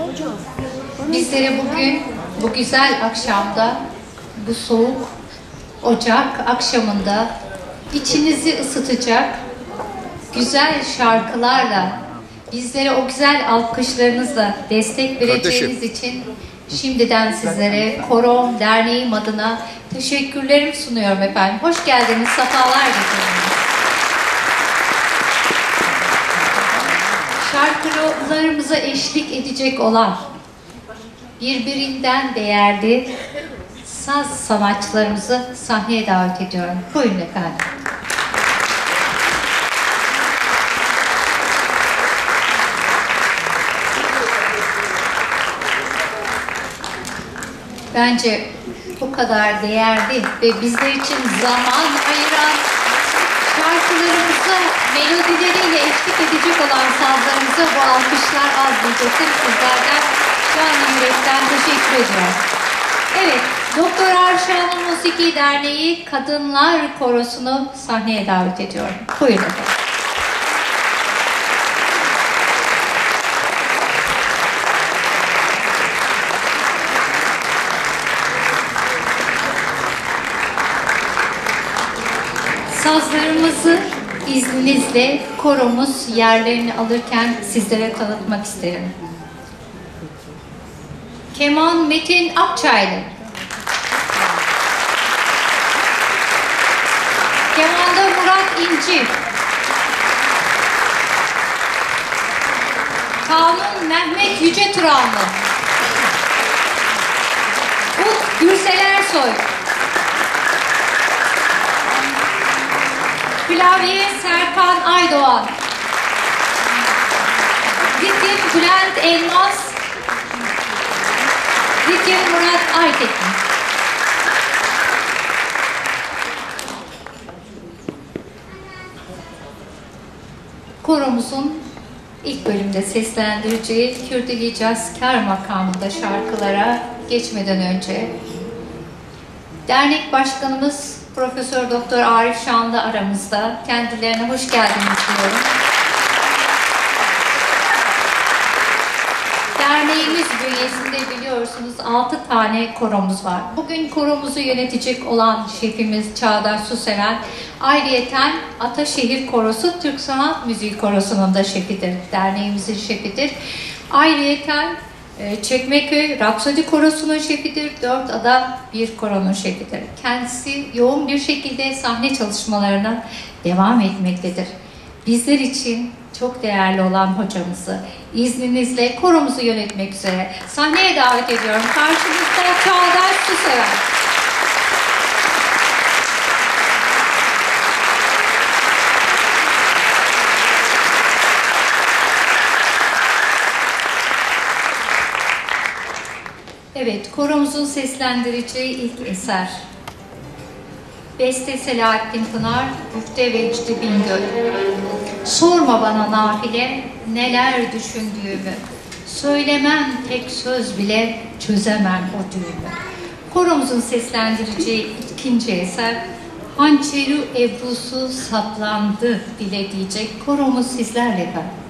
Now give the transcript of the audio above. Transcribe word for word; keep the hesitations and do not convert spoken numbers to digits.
Bizlere bugün bu güzel akşamda, bu soğuk Ocak akşamında içinizi ısıtacak güzel şarkılarla, bizlere o güzel alkışlarınızla destek vereceğiniz için şimdiden sizlere Korom Derneğim adına teşekkürlerimi sunuyorum efendim. Hoş geldiniz, sefalar getirdiniz. Şarkılarımıza eşlik edecek olan birbirinden değerli saz sanatçılarımızı sahneye davet ediyorum. Buyurun efendim. Bence bu kadar değerli ve bizler için zaman ayıran, şarkılarımıza melodileriyle eşlik edecek olan sazlarımıza bu alkışlar az diyecektim. Sizlerden canı yürekten teşekkür ediyorum. Evet, Doktor Arşanlı Musiki Derneği Kadınlar Korosu'nu sahneye davet ediyorum. Buyurun efendim. Sazlarımızı izninizle koromuz yerlerini alırken sizlere tanıtmak isterim. Keman Metin Akçaylı. Kemanda Murat İnci. Kanun Mehmet Yüce Turanlı. Ut Gürsel Ersoy. Klavye Serkan Aydoğan. Ritim Bülent Elmas. Ritim Murat Aytekin. Koromuzun ilk bölümde seslendireceği Kürdili Cazkar makamında şarkılara geçmeden önce dernek başkanımız Profesör Doktor Arif Şanlı aramızda. Kendilerine hoş geldiniz diyorum. Derneğimiz bünyesinde biliyorsunuz altı tane koromuz var. Bugün koromuzu yönetecek olan şefimiz Çağdaş Suseven, ayrıyeten Ataşehir Korosu Türk Sanat Müziği Korosu'nun da şefidir. Derneğimizin şefidir. Ayrıyeten Çekmeköy Rapsodi Korosu'nun şefidir, Dört Ada bir koronun şefidir. Kendisi yoğun bir şekilde sahne çalışmalarına devam etmektedir. Bizler için çok değerli olan hocamızı izninizle koromuzu yönetmek üzere sahneye davet ediyorum. Karşınızda Çağdaş Suseven. Evet, koromuzun seslendireceği ilk eser. Beste Selahattin Pınar, Güfte Vecdi Bingöl. Sorma bana nafile, neler düşündüğümü. Söylemem tek söz bile, çözemem o düğümü. Koromuzun seslendireceği ikinci eser, Hançeri Ebrusu saplandı dile diyecek. Koromuz sizlerle efendim.